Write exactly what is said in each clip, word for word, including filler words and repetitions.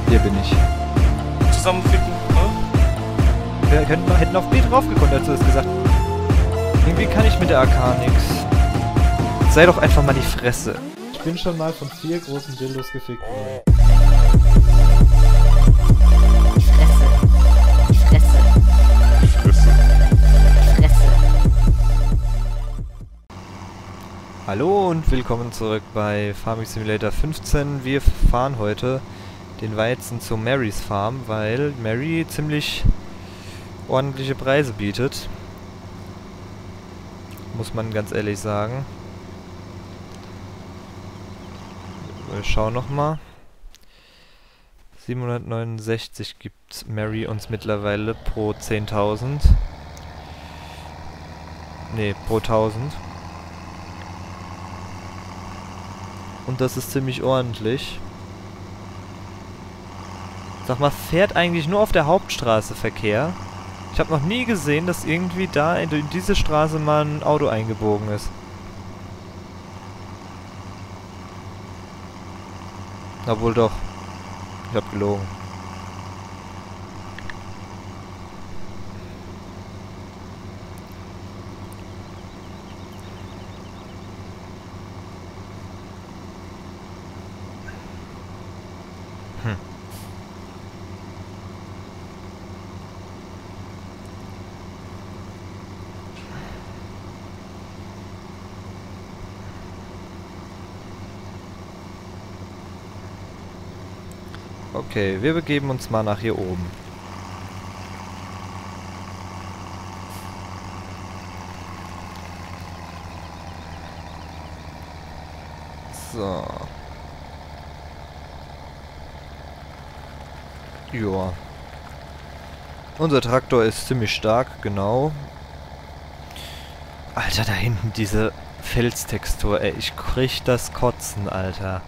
Hier bin ich. Zusammenfinden, ne? Wir hätten, hätten auf B draufgekommen, als du das gesagt. Irgendwie kann ich mit der A K nix. Sei doch einfach mal die Fresse. Ich bin schon mal von vier großen Dildos gefickt worden. Die Fresse. Die Fresse. Die Fresse. Die Fresse. Hallo und willkommen zurück bei Farming Simulator fünfzehn. Wir fahren heute den Weizen zu Marys Farm, weil Mary ziemlich ordentliche Preise bietet. Muss man ganz ehrlich sagen. Wir schauen nochmal. siebenhundertneunundsechzig gibt Mary uns mittlerweile pro zehntausend. Ne, pro tausend. Und das ist ziemlich ordentlich. Sag mal, fährt eigentlich nur auf der Hauptstraße Verkehr? Ich habe noch nie gesehen, dass irgendwie da in diese Straße mal ein Auto eingebogen ist. Obwohl doch. Ich hab gelogen. Hm. Okay, wir begeben uns mal nach hier oben. So. Joa. Unser Traktor ist ziemlich stark, genau. Alter, da hinten diese Felstextur, ey. Ich krieg das Kotzen, Alter.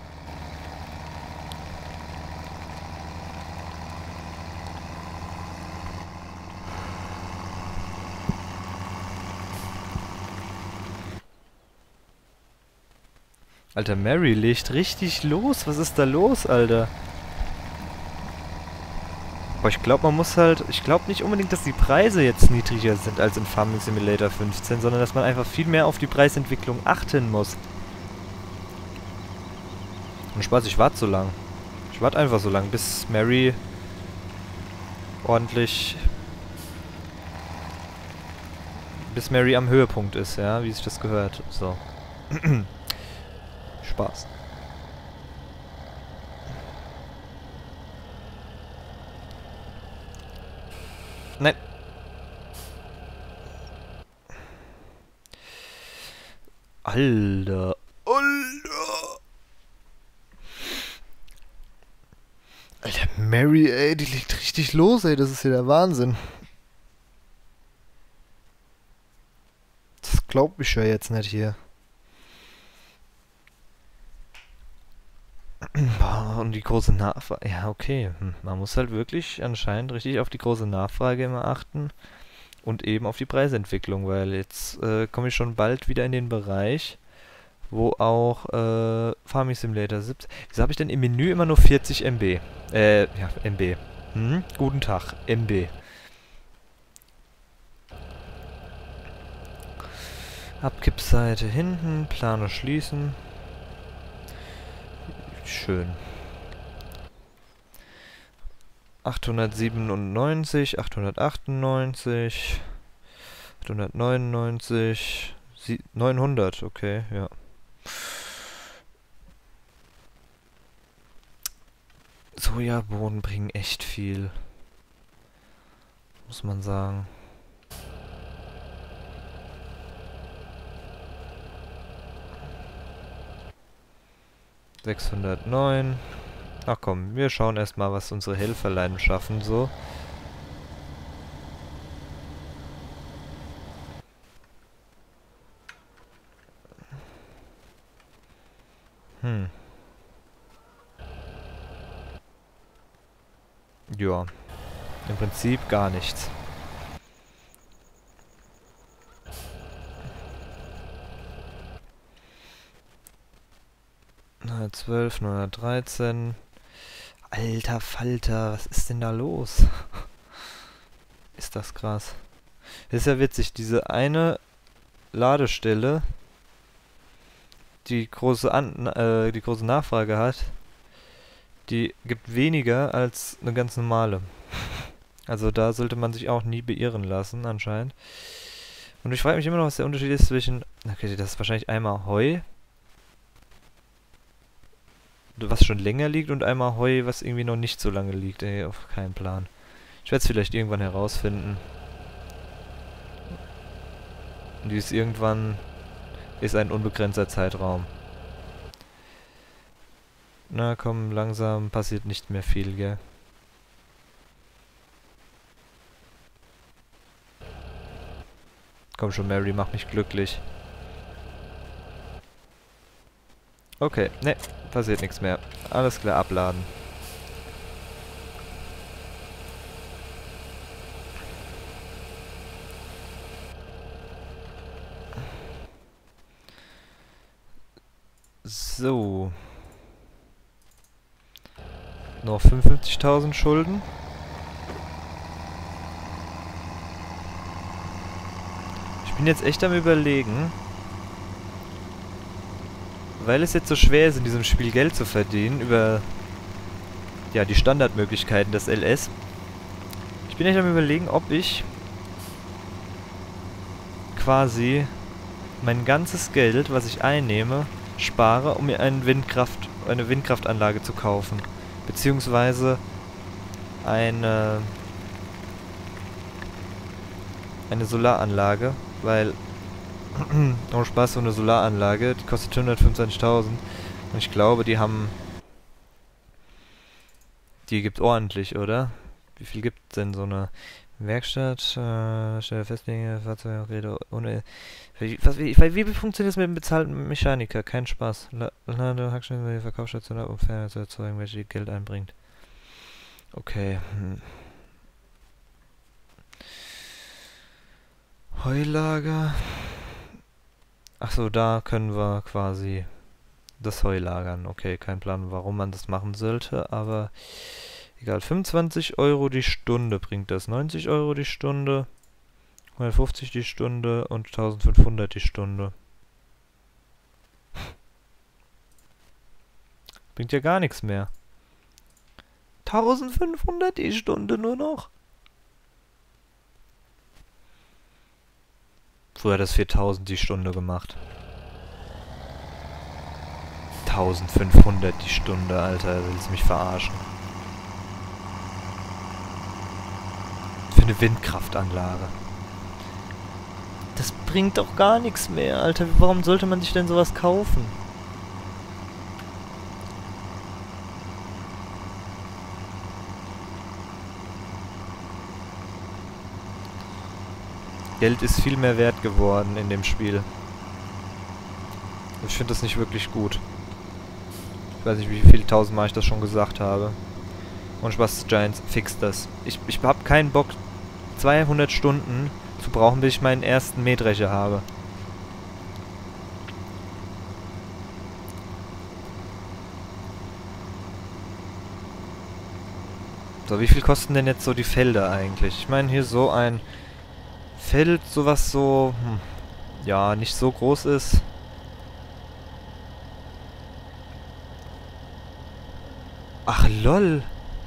Alter, Mary legt richtig los. Was ist da los, Alter? Boah, ich glaube, man muss halt... Ich glaube nicht unbedingt, dass die Preise jetzt niedriger sind als in Farming Simulator fünfzehn, sondern dass man einfach viel mehr auf die Preisentwicklung achten muss. Und Spaß, ich warte so lang. Ich warte einfach so lang, bis Mary ordentlich... Bis Mary am Höhepunkt ist, ja, wie sich das gehört. So. Spaß. Nein. Alter. Alter. Alter, Mary, ey, die legt richtig los, ey. Das ist ja der Wahnsinn. Das glaubt mich ja jetzt nicht hier. Und die große Nachfrage. Ja, okay. Hm. Man muss halt wirklich anscheinend richtig auf die große Nachfrage immer achten. Und eben auf die Preisentwicklung, weil jetzt äh, komme ich schon bald wieder in den Bereich, wo auch äh, Farming Simulator siebzehn. Wieso habe ich denn im Menü immer nur vierzig Megabyte? Äh, ja, M B. Hm? Guten Tag, M B. Abkippseite hinten, Planer schließen. Schön. achthundertsiebenundneunzig, achthundertachtundneunzig, achthundertneunundneunzig, neunhundert, okay, ja. Sojabohnen bringen echt viel. Muss man sagen. sechshundertneun. Ach komm, wir schauen erstmal, was unsere Helferlein schaffen, so. Hm. Ja. Im Prinzip gar nichts. neunhundertzwölf, neunhundertdreizehn. Alter Falter, was ist denn da los? Ist das krass. Das ist ja witzig, diese eine Ladestelle, die große An äh, die große Nachfrage hat, die gibt weniger als eine ganz normale. Also da sollte man sich auch nie beirren lassen, anscheinend. Und ich frage mich immer noch, was der Unterschied ist zwischen... Okay, das ist wahrscheinlich einmal Heu, was schon länger liegt, und einmal Heu, was irgendwie noch nicht so lange liegt. Ey, auf keinen Plan. Ich werde es vielleicht irgendwann herausfinden. Und dies irgendwann ist ein unbegrenzter Zeitraum. Na komm, langsam passiert nicht mehr viel, gell? Komm schon, Mary, mach mich glücklich. Okay, ne, passiert nichts mehr. Alles klar, abladen. So. Noch fünfundfünfzigtausend Schulden. Ich bin jetzt echt am Überlegen, weil es jetzt so schwer ist, in diesem Spiel Geld zu verdienen, über ja die Standardmöglichkeiten des L S. Ich bin echt am Überlegen, ob ich quasi mein ganzes Geld, was ich einnehme, spare, um mir einen Windkraft, eine Windkraftanlage zu kaufen. Beziehungsweise eine, eine Solaranlage, weil, ohne Spaß, so eine Solaranlage, die kostet hundertfünfundzwanzigtausend und ich glaube, die haben, die gibt ordentlich, oder? Wie viel gibt denn so eine Werkstatt, äh, Stelle festlegen, Fahrzeugräder, ohne... Wie, was, wie, wie funktioniert das mit dem bezahlten Mechaniker? Kein Spaß. Lade, Hackstellen, die Verkaufsstation ab, um Ferne zu erzeugen, welche Geld einbringt. Okay. Hm. Heulager. Achso, da können wir quasi das Heu lagern. Okay, kein Plan, warum man das machen sollte, aber egal. fünfundzwanzig Euro die Stunde bringt das. neunzig Euro die Stunde, hundertfünfzig die Stunde und eintausendfünfhundert die Stunde. Bringt ja gar nichts mehr. eintausendfünfhundert die Stunde nur noch. Früher hat das viertausend die Stunde gemacht. eintausendfünfhundert die Stunde, Alter. Willst du mich verarschen? Für eine Windkraftanlage. Das bringt doch gar nichts mehr, Alter. Warum sollte man sich denn sowas kaufen? Geld ist viel mehr wert geworden in dem Spiel. Ich finde das nicht wirklich gut. Ich weiß nicht, wie viele tausendmal ich das schon gesagt habe. Und Spaß, Giants, fix das. Ich, ich habe keinen Bock, zweihundert Stunden zu brauchen, bis ich meinen ersten Mähdrescher habe. So, wie viel kosten denn jetzt so die Felder eigentlich? Ich meine, hier so ein Feld, sowas so, hm, ja, nicht so groß ist. Ach, lol.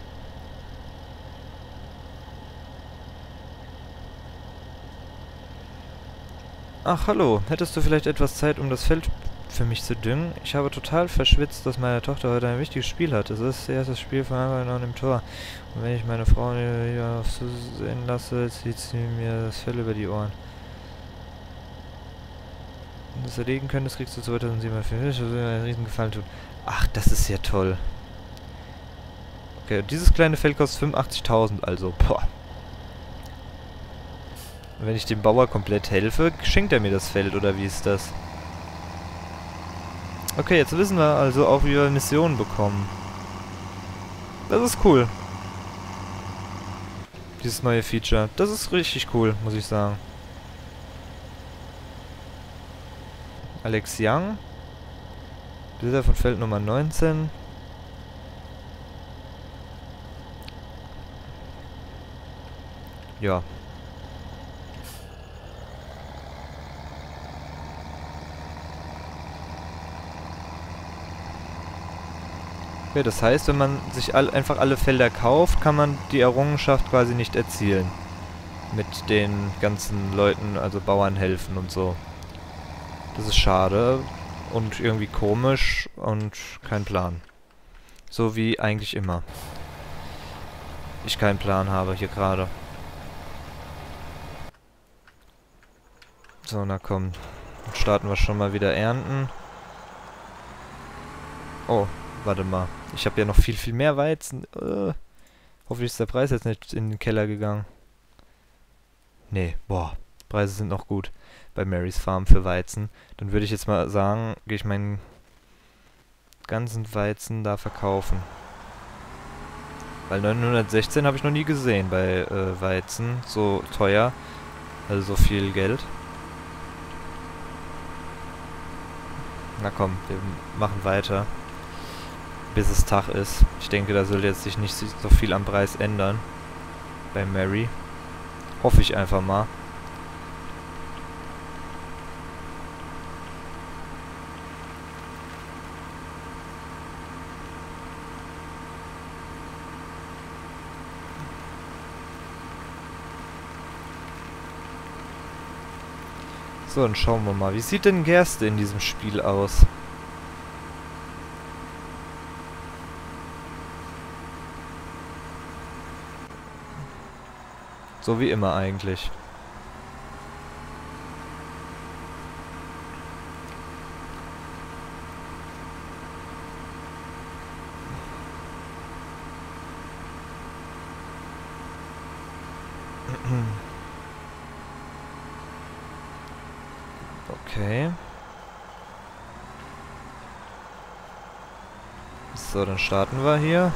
Ach, hallo. Hättest du vielleicht etwas Zeit, um das Feld für mich zu düngen? Ich habe total verschwitzt, dass meine Tochter heute ein wichtiges Spiel hat. Es ist das erste Spiel von Anfang an im Tor. Und wenn ich meine Frau hier aufsehen lasse, zieht sie mir das Fell über die Ohren. Wenn du das erledigen könntest, kriegst du zweitausendsiebenhundert für mich, das würde mir einen riesen Gefallen tun. Ach, das ist ja toll. Okay, dieses kleine Feld kostet fünfundachtzigtausend, also, boah. Und wenn ich dem Bauer komplett helfe, schenkt er mir das Feld, oder wie ist das? Okay, jetzt wissen wir also auch, wie wir Missionen bekommen. Das ist cool. Dieses neue Feature. Das ist richtig cool, muss ich sagen. Alex Young. Besitzer von Feld Nummer neunzehn. ja. Okay, das heißt, wenn man sich all, einfach alle Felder kauft, kann man die Errungenschaft quasi nicht erzielen. Mit den ganzen Leuten, also Bauern helfen und so. Das ist schade und irgendwie komisch und kein Plan. So wie eigentlich immer. Ich keinen Plan habe hier gerade. So, na komm. Dann starten wir schon mal wieder ernten. Oh, warte mal. Ich habe ja noch viel, viel mehr Weizen. Äh, hoffentlich ist der Preis jetzt nicht in den Keller gegangen. Nee, boah. Preise sind noch gut bei Marys Farm für Weizen. Dann würde ich jetzt mal sagen, gehe ich meinen ganzen Weizen da verkaufen. Weil neunhundertsechzehn habe ich noch nie gesehen bei äh, Weizen. So teuer. Also so viel Geld. Na komm, wir machen weiter. Bis es Tag ist. Ich denke, da soll jetzt sich nicht so viel am Preis ändern. Bei Mary. Hoffe ich einfach mal. So, dann schauen wir mal. Wie sieht denn Gerste in diesem Spiel aus? So wie immer eigentlich. Okay. So, dann starten wir hier.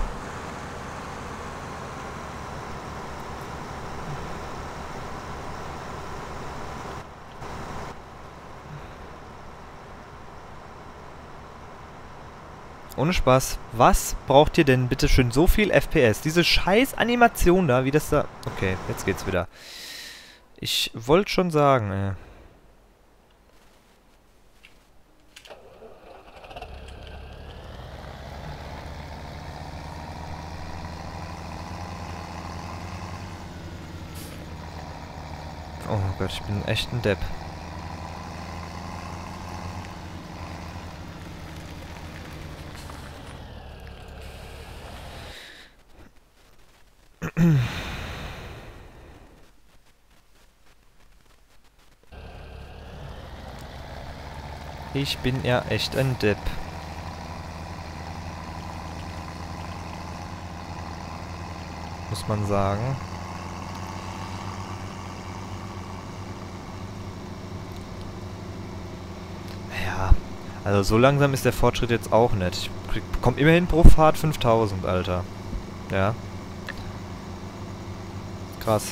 Ohne Spaß. Was braucht ihr denn bitte schön so viel F P S? Diese scheiß Animation da, wie das da... Okay, jetzt geht's wieder. Ich wollte schon sagen, ey. Oh Gott, ich bin echt ein Depp. Ich bin ja echt ein Depp. Muss man sagen. Ja, also so langsam ist der Fortschritt jetzt auch nicht. Ich bekomme immerhin pro Fahrt fünftausend, Alter. Ja. Krass.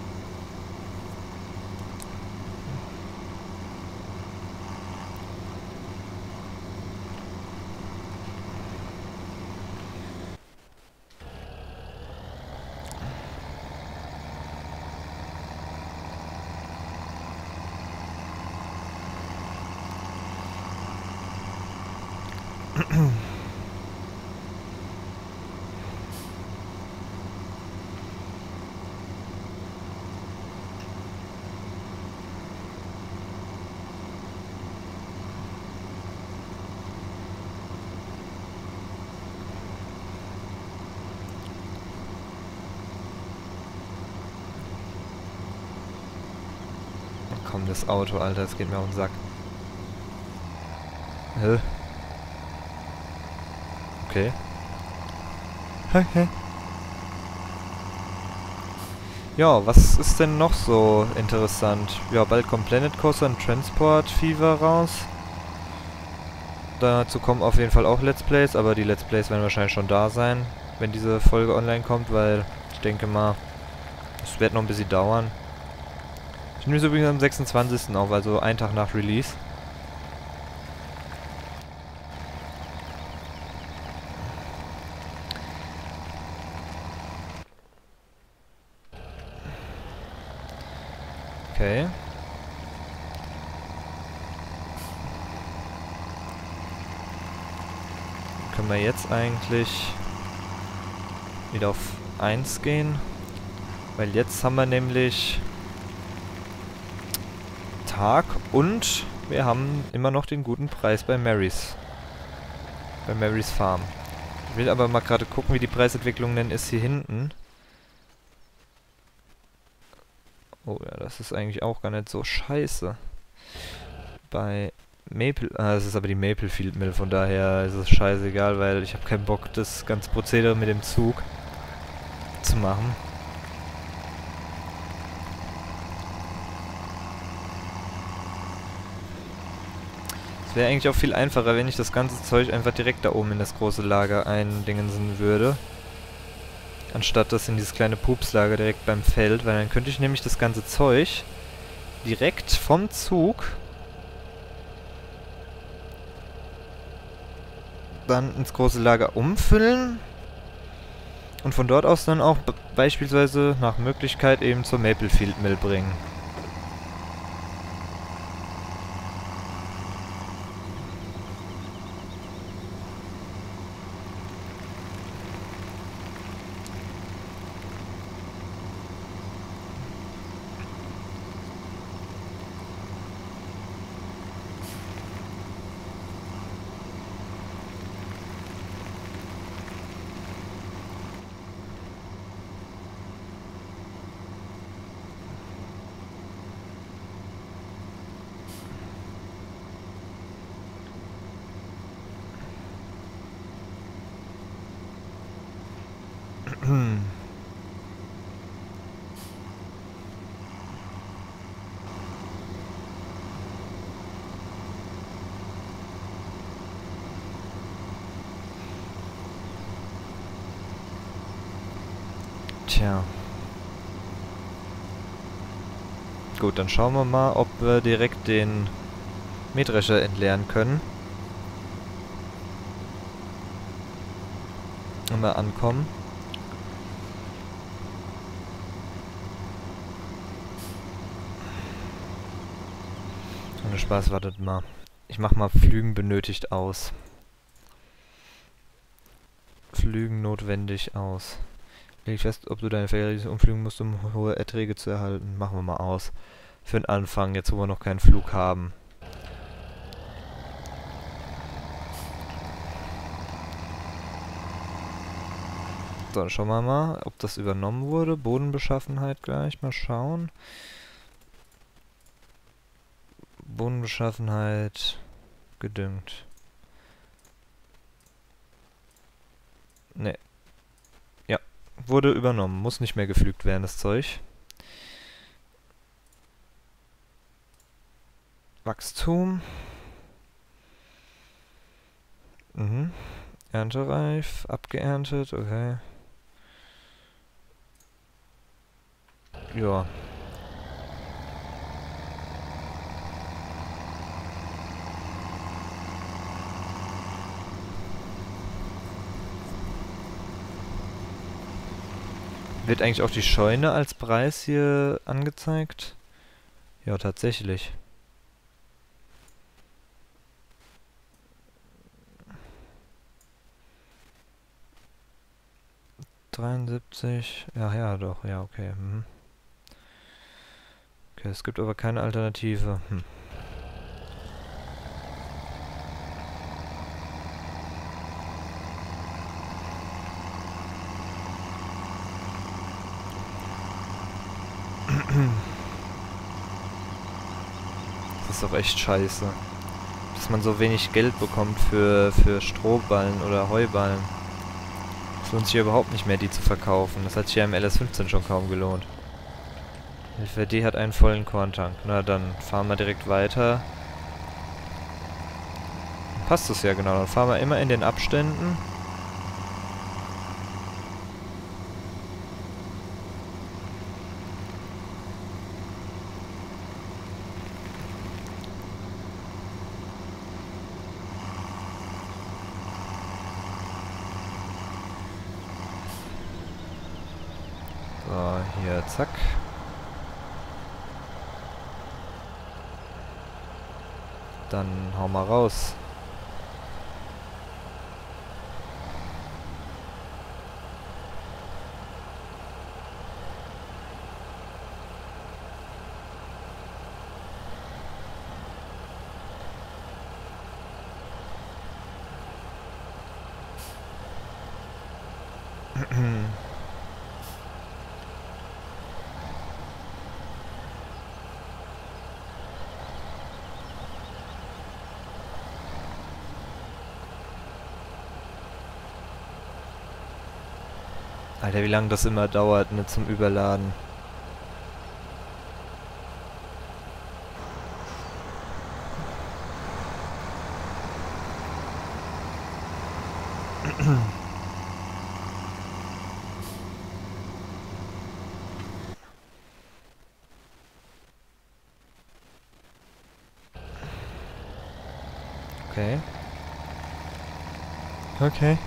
Komm, das Auto, Alter, das geht mir auf den Sack. Hä? Okay. Okay. Ja, was ist denn noch so interessant? Ja, bald kommt Planet Coaster und Transport Fever raus. Dazu kommen auf jeden Fall auch Let's Plays, aber die Let's Plays werden wahrscheinlich schon da sein, wenn diese Folge online kommt, weil ich denke mal, es wird noch ein bisschen dauern. Ich nehme es übrigens am sechsundzwanzigsten auf, also einen Tag nach Release. Okay. Können wir jetzt eigentlich wieder auf eins gehen? Weil jetzt haben wir nämlich Tag und wir haben immer noch den guten Preis bei Marys. Bei Marys Farm. Ich will aber mal gerade gucken, wie die Preisentwicklung denn ist hier hinten. Oh ja, das ist eigentlich auch gar nicht so scheiße. Bei Maple... Ah, das ist aber die Maplefield Mill, von daher ist es scheißegal, weil ich habe keinen Bock, das ganze Prozedere mit dem Zug zu machen. Es wäre eigentlich auch viel einfacher, wenn ich das ganze Zeug einfach direkt da oben in das große Lager eindingensen würde. Anstatt das in dieses kleine Pupslager direkt beim Feld, weil dann könnte ich nämlich das ganze Zeug direkt vom Zug dann ins große Lager umfüllen und von dort aus dann auch beispielsweise nach Möglichkeit eben zur Maplefield Mill bringen. Hm. Tja. Gut, dann schauen wir mal, ob wir direkt den Mähdrescher entleeren können. Wenn wir ankommen. Ohne Spaß, wartet mal. Ich mach mal Flügen benötigt aus. Flügen notwendig aus. Leg fest, ob du deine Fähigkeit umfliegen musst, um hohe Erträge zu erhalten. Machen wir mal aus. Für den Anfang, jetzt wo wir noch keinen Flug haben. So, dann schauen wir mal, ob das übernommen wurde. Bodenbeschaffenheit gleich, mal schauen. Bodenbeschaffenheit gedüngt. Ne. Ja, wurde übernommen. Muss nicht mehr gepflügt werden, das Zeug. Wachstum. Mhm. Erntereif, abgeerntet, okay. Ja. Wird eigentlich auch die Scheune als Preis hier angezeigt? Ja, tatsächlich. dreiundsiebzig. Ja, ja, doch. Ja, okay. Mhm. Okay, es gibt aber keine Alternative. Hm. Das ist doch echt scheiße. Dass man so wenig Geld bekommt für, für Strohballen oder Heuballen. Es lohnt sich ja überhaupt nicht mehr, die zu verkaufen. Das hat sich ja im L S fünfzehn schon kaum gelohnt. L V D hat einen vollen Korntank. Na, dann fahren wir direkt weiter. Dann passt es ja genau. Dann fahren wir immer in den Abständen. So, hier, zack. Dann hau mal raus. Alter, wie lange das immer dauert, ne, zum Überladen. Okay. Okay.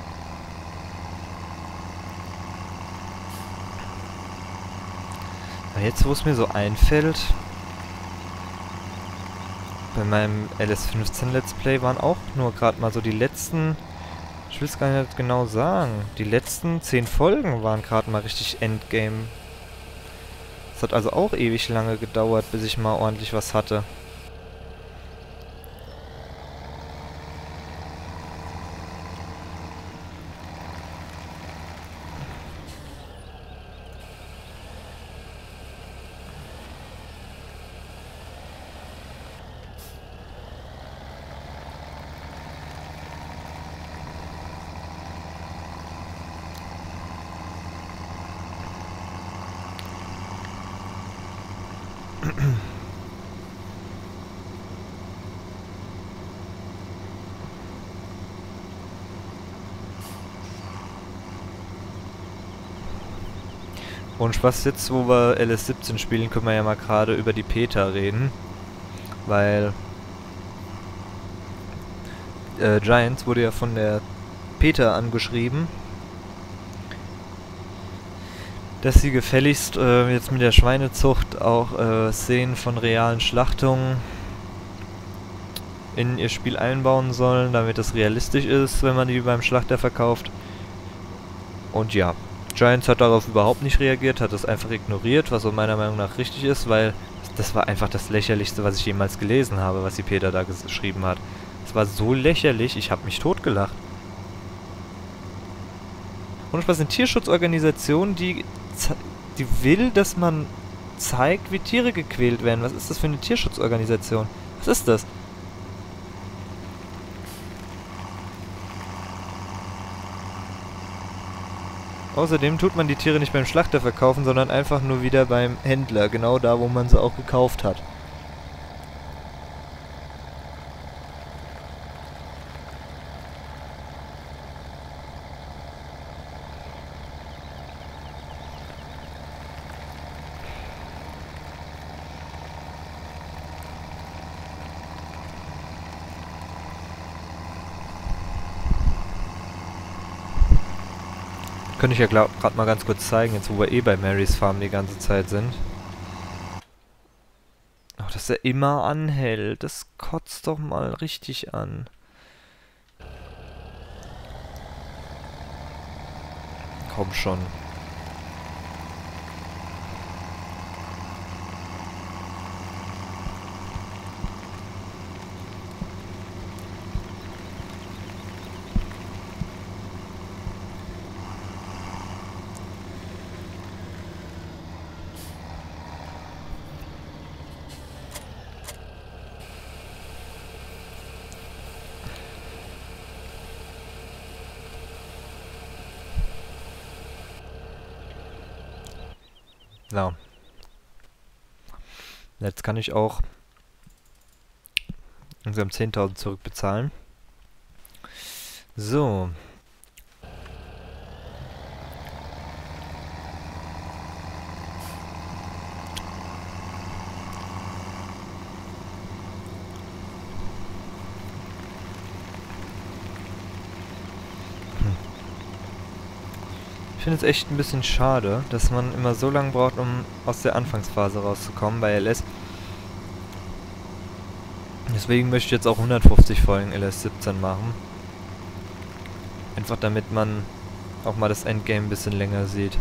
Jetzt, wo es mir so einfällt, bei meinem L S fünfzehn Let's Play waren auch nur gerade mal so die letzten, ich will es gar nicht genau sagen, die letzten zehn Folgen waren gerade mal richtig Endgame. Es hat also auch ewig lange gedauert, bis ich mal ordentlich was hatte. Und Spaß, jetzt wo wir L S siebzehn spielen, können wir ja mal gerade über die Peter reden. Weil äh, Giants wurde ja von der Peter angeschrieben, dass sie gefälligst äh, jetzt mit der Schweinezucht auch äh, Szenen von realen Schlachtungen in ihr Spiel einbauen sollen, damit es realistisch ist, wenn man die beim Schlachter verkauft. Und ja, Giants hat darauf überhaupt nicht reagiert, hat das einfach ignoriert, was so meiner Meinung nach richtig ist, weil das war einfach das Lächerlichste, was ich jemals gelesen habe, was die Peter da geschrieben hat. Es war so lächerlich, ich habe mich totgelacht. Und was sind Tierschutzorganisationen, die, die will, dass man zeigt, wie Tiere gequält werden? Was ist das für eine Tierschutzorganisation? Was ist das? Außerdem tut man die Tiere nicht beim Schlachter verkaufen, sondern einfach nur wieder beim Händler, genau da, wo man sie auch gekauft hat. Könnte ich ja gerade mal ganz kurz zeigen, jetzt wo wir eh bei Marys Farm die ganze Zeit sind. Ach, dass er immer anhält, das kotzt doch mal richtig an. Komm schon. Ja. Jetzt kann ich auch insgesamt zehntausend zurückbezahlen. So. Ich finde es echt ein bisschen schade, dass man immer so lange braucht, um aus der Anfangsphase rauszukommen bei L S. Deswegen möchte ich jetzt auch hundertfünfzig Folgen L S siebzehn machen. Einfach damit man auch mal das Endgame ein bisschen länger sieht.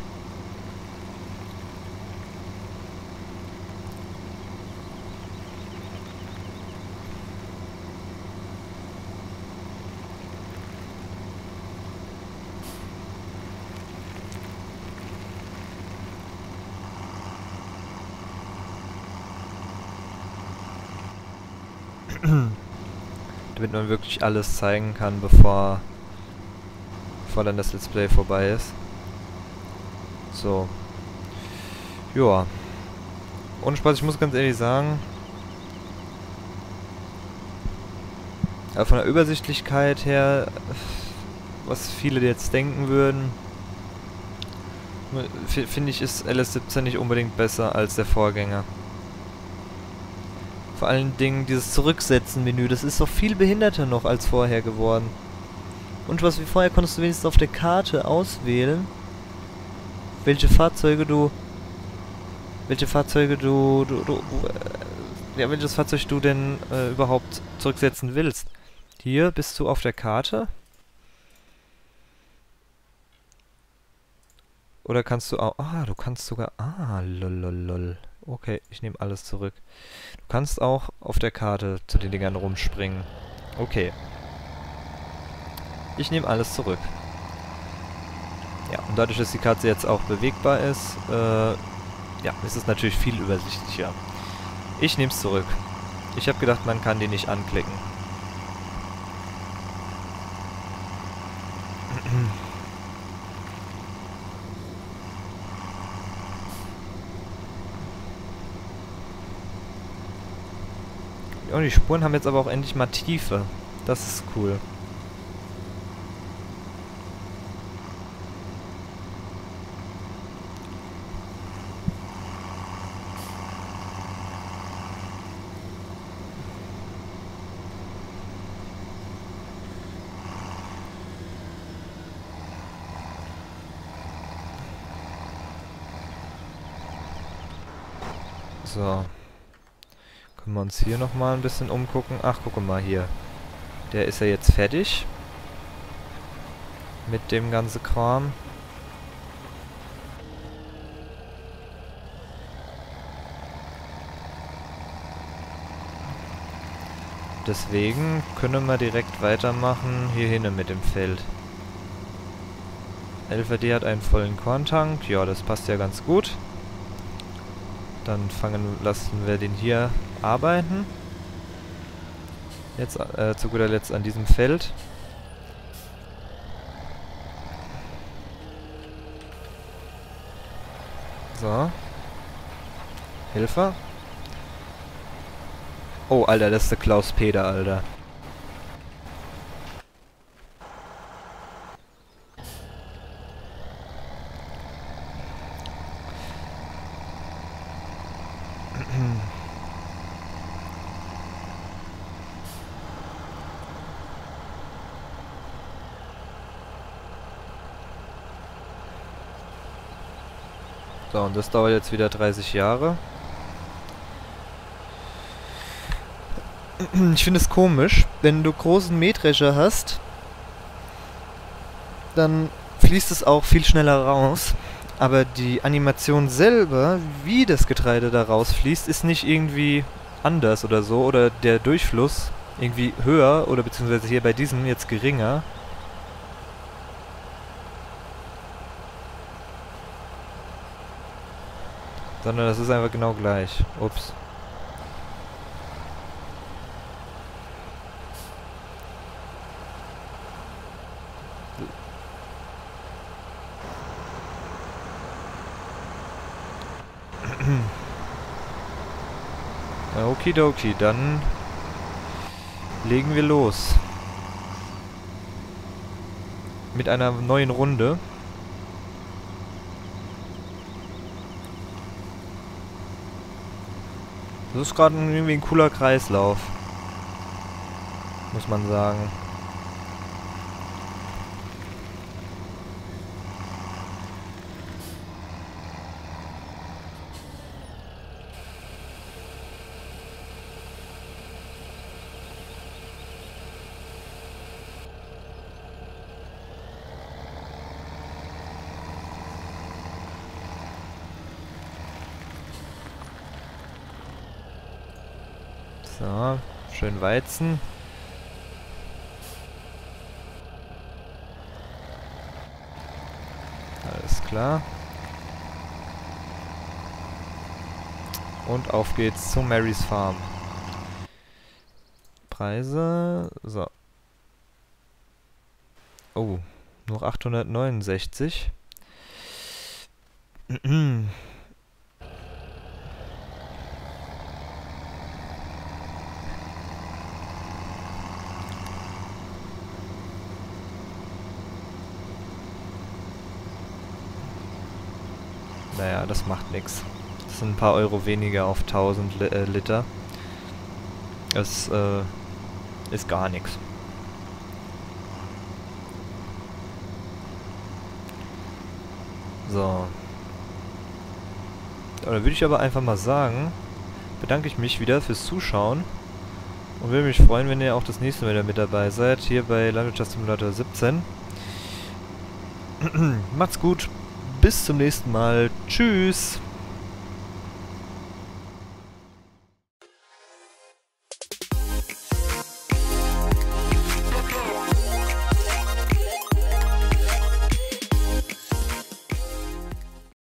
Damit man wirklich alles zeigen kann, bevor, bevor dann das Let's Play vorbei ist. So. Joa. Ohne Spaß, ich muss ganz ehrlich sagen, aber von der Übersichtlichkeit her, was viele jetzt denken würden, finde ich, ist L S siebzehn nicht unbedingt besser als der Vorgänger. Vor allen Dingen dieses Zurücksetzen-Menü, das ist doch viel behinderter noch als vorher geworden. Und was wie vorher konntest du wenigstens auf der Karte auswählen, welche Fahrzeuge du, welche Fahrzeuge du, du, du äh, ja, welches Fahrzeug du denn äh, überhaupt zurücksetzen willst. Hier bist du auf der Karte. Oder kannst du auch, ah, du kannst sogar, ah, lololol. Okay, ich nehme alles zurück. Du kannst auch auf der Karte zu den Dingern rumspringen. Okay. Ich nehme alles zurück. Ja, und dadurch, dass die Karte jetzt auch bewegbar ist, äh, ja, ist es natürlich viel übersichtlicher. Ich nehme es zurück. Ich habe gedacht, man kann die nicht anklicken. Und die Spuren haben jetzt aber auch endlich mal Tiefe. Das ist cool. So. Können wir uns hier nochmal ein bisschen umgucken. Ach, guck mal hier. Der ist ja jetzt fertig. Mit dem ganzen Kram. Deswegen können wir direkt weitermachen hier hinten mit dem Feld. L V D hat einen vollen Korntank. Ja, das passt ja ganz gut. Dann fangen lassen wir den hier arbeiten. Jetzt äh, zu guter Letzt an diesem Feld. So. Hilfe. Oh, Alter, das ist der Klaus Peter, Alter. So, und das dauert jetzt wieder dreißig Jahre. Ich finde es komisch, wenn du großen Mähdrescher hast, dann fließt es auch viel schneller raus. Aber die Animation selber, wie das Getreide da rausfließt, ist nicht irgendwie anders oder so. Oder der Durchfluss irgendwie höher oder beziehungsweise hier bei diesem jetzt geringer. Sondern das ist einfach genau gleich. Ups. Okidoki, dann legen wir los. Mit einer neuen Runde. Das ist gerade irgendwie ein cooler Kreislauf. Muss man sagen. So, schön Weizen. Alles klar. Und auf geht's zu Marys Farm. Preise, so. Oh, nur achthundertneunundsechzig. Naja, das macht nichts. Das sind ein paar Euro weniger auf tausend Li äh, Liter. Das äh, ist gar nichts. So. Da würde ich aber einfach mal sagen, bedanke ich mich wieder fürs Zuschauen und würde mich freuen, wenn ihr auch das nächste Mal wieder mit dabei seid, hier bei Landwirtschaftssimulator siebzehn. Macht's gut, bis zum nächsten Mal, tschüss!